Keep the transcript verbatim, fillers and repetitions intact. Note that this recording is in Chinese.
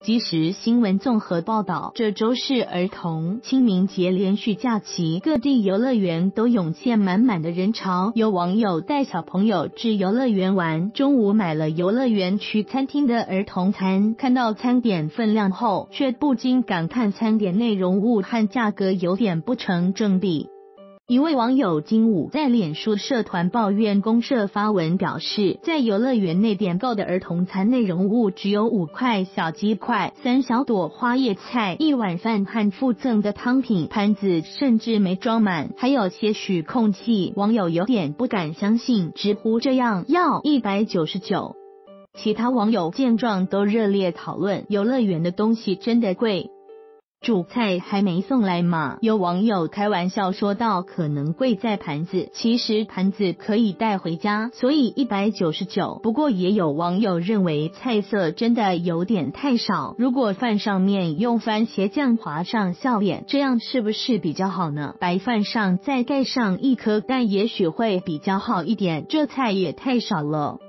即时新闻综合报道，这周是儿童清明节连续假期，各地游乐园都涌现满满的人潮。有网友带小朋友至游乐园玩，中午买了游乐园区餐厅的儿童餐，看到餐点分量后，却不禁感叹餐点内容物和价格有点不成正比。一位网友金武在脸书社团抱怨公社发文表示，在游乐园内点购的儿童餐内容物只有五块小鸡块、三小朵花叶菜、一碗饭和附赠的汤品，盘子甚至没装满，还有些许空气。网友有点不敢相信，直呼这样要一百九十九。其他网友见状都热烈讨论，游乐园的东西真的贵。主菜还没送来嘛？有网友开玩笑说道，可能贵在盘子，其实盘子可以带回家，所以一百九十九。不过也有网友认为菜色真的有点太少，如果饭上面用番茄酱划上笑脸，这样是不是比较好呢？白饭上再盖上一颗蛋也许会比较好一点，这菜也太少了。